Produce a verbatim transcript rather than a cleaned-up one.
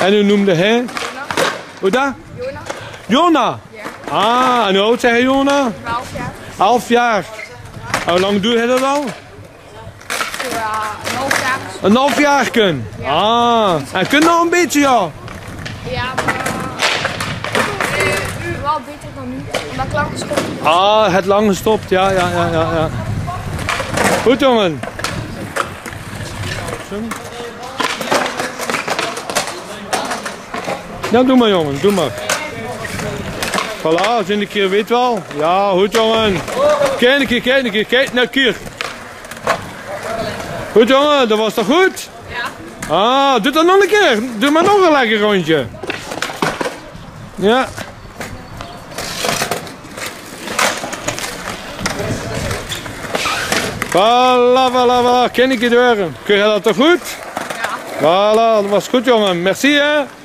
En u noemde hij? Jona. Hoe dat? Jona. Jona? Ja. Ah, en hoe oud zeg je Jona? twaalf jaar. Elf jaar. Hoe lang doe je dat al? Ja, een half jaar. Een half jaar kun. Ah, en kun nog een beetje ja? Ja, maar uh, wel beter dan nu. Omdat ik lang gestopt heb. Ah, het lang gestopt. Ja, ja, ja, ja, ja. Goed jongen. Ja, doe maar jongen, doe maar. Voilà, als je een keer weet wel. Ja, goed jongen. Kijk een keer, kijk een keer, kijk naar keer. Goed jongen, dat was toch goed? Ja. Ah, doe dat nog een keer. Doe maar nog een lekker rondje. Ja. Voilà, voilà, voilà. Ken ik je door. Kun je dat toch goed? Ja. Voilà, dat was goed jongen. Merci hè.